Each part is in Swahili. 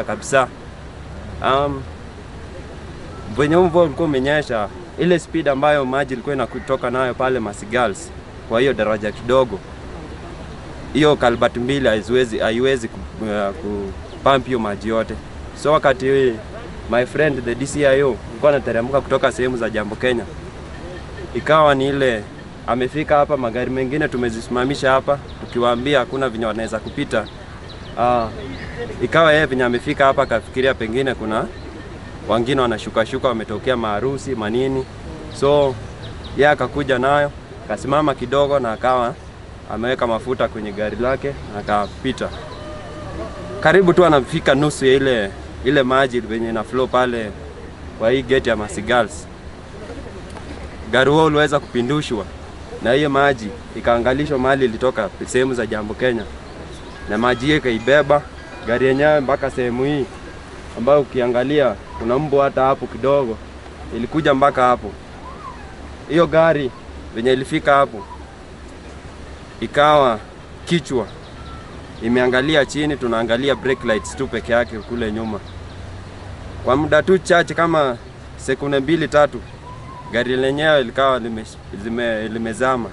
kabisa. Venye mvua ulikuwa umenyesha, ile speed ambayo maji ilikuwa inakutoka nayo pale Masigals kwa hiyo daraja kidogo, hiyo kalbati mbili haiwezi kupump hiyo maji yote. So wakati my friend the DCIO alikuwa anateremka kutoka sehemu za Jambo Kenya, ikawa ni ile amefika hapa, magari mengine tumezisimamisha hapa tukiwaambia hakuna vinyo wanaweza kupita. Ikawa yeye vinyo amefika hapa kafikiria pengine kuna wengine wanashuka wametokea maharusi manini. So yeye akakuja nayo, akasimama kidogo na akawa ameweka mafuta kwenye gari lake na akapita. Karibu tu anafika nusu ya ile maji venye na flow pale kwa hii gate ya Masigals. Gari huo uliweza kupindushwa na hiyo maji ikaangalishwa mahali ilitoka sehemu za Jambo Kenya, na maji hiyo ikaibeba gari yenyewe mpaka sehemu hii ambayo ukiangalia kuna mbu hata hapo kidogo, ilikuja mpaka hapo. Hiyo gari venye ilifika hapo, ikawa kichwa imeangalia chini, tunaangalia brake lights tu peke yake kule nyuma. Kwa muda tu chache kama sekunde 2-3 gari lenyewe likawa limezama.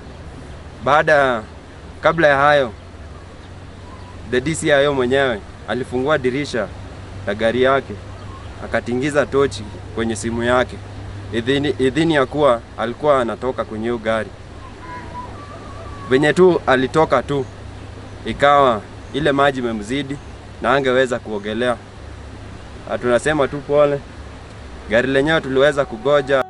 Kabla ya hayo, the DCIO mwenyewe alifungua dirisha la gari yake, akatingiza tochi kwenye simu yake, idhini ya kuwa alikuwa anatoka kwenye hiyo gari. Venye tu alitoka tu, ikawa ile maji memzidi na angeweza kuogelea. Tunasema tu pole. Gari lenyewe tuliweza kugoja